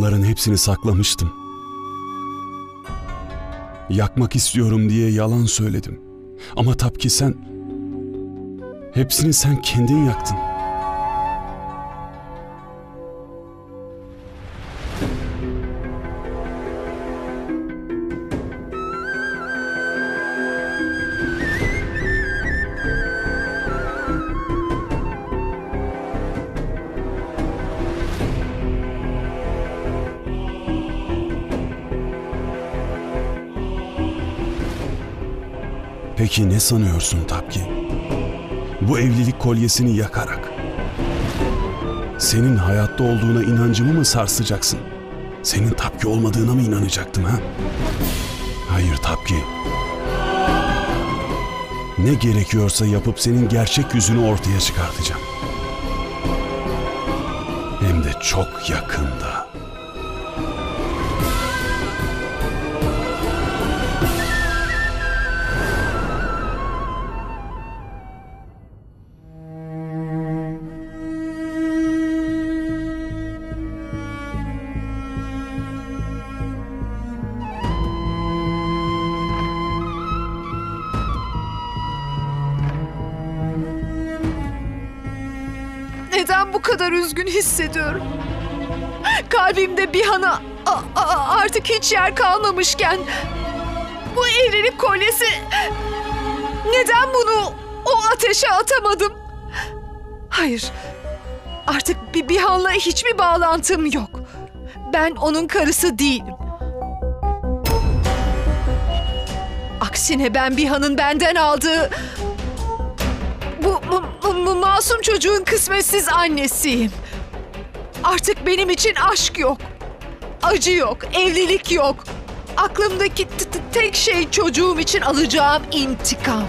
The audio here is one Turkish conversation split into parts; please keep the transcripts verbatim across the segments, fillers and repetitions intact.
Bunların hepsini saklamıştım. Yakmak istiyorum diye yalan söyledim. Ama Tapki sen... Hepsini sen kendin yaktın. Peki ne sanıyorsun Tapki? Bu evlilik kolyesini yakarak senin hayatta olduğuna inancımı mı sarsacaksın? Senin Tapki olmadığına mı inanacaktım ha? Hayır Tapki. Ne gerekiyorsa yapıp senin gerçek yüzünü ortaya çıkartacağım. Hem de çok yakında. Neden bu kadar üzgün hissediyorum? Kalbimde Bihan'a a- a- artık hiç yer kalmamışken bu evlilik kolyesi, neden bunu o ateşe atamadım? Hayır, artık bir Bihan'la hiçbir bağlantım yok. Ben onun karısı değilim. Aksine ben Bihan'ın benden aldığı Bu, bu, bu, bu masum çocuğun kısmetsiz annesiyim. Artık benim için aşk yok. Acı yok, evlilik yok. Aklımdaki t- t- tek şey çocuğum için alacağım intikam.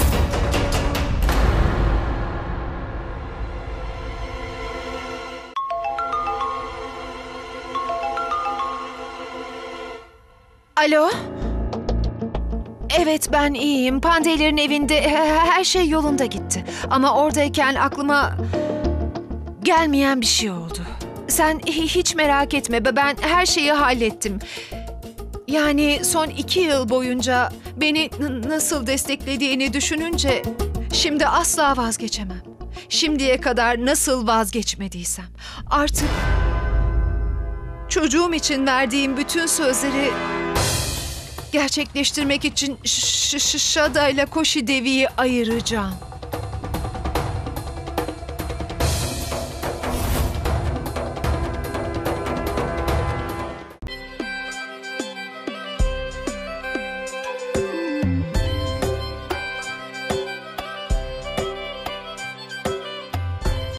Alo? Evet, ben iyiyim. Pandeylerin evinde her şey yolunda gitti. Ama oradayken aklıma gelmeyen bir şey oldu. Sen hiç merak etme. Ben her şeyi hallettim. Yani son iki yıl boyunca beni nasıl desteklediğini düşününce şimdi asla vazgeçemem. Şimdiye kadar nasıl vazgeçmediysem. Artık çocuğum için verdiğim bütün sözleri gerçekleştirmek için Ş- Ş- Şada ile Koşi Devi'yi ayıracağım.